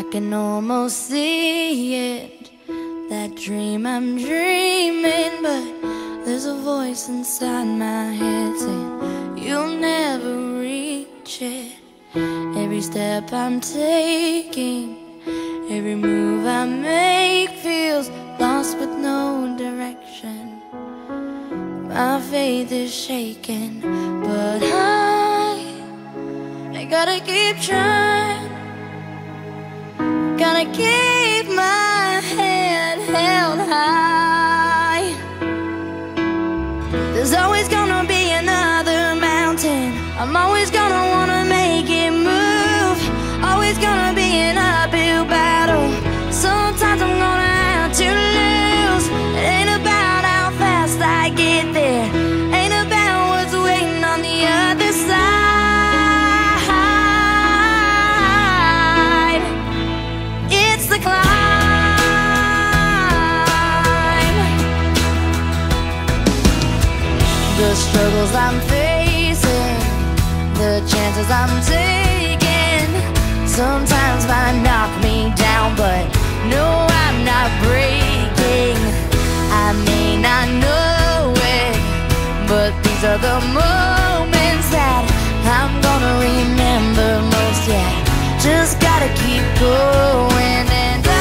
can almost see it, that dream I'm dreaming, but there's a voice inside my head saying you'll never reach it. Every step I'm taking, every move I make feels lost with no direction. My faith is shaking, but I gotta keep trying. Gotta keep my head held high. There's always gonna be another mountain. I'm always gonna wanna make it move. Always gonna be an uphill battle. Sometimes I'm gonna have to lose. It ain't about how fast I get there, ain't about what's waiting on the other side. It's the climb. The struggles I'm facing, the chances I'm taking, sometimes might knock me down, but no, I'm not breaking. I may not know it, but these are the moments that I'm gonna remember most. Yeah, just gotta keep going, and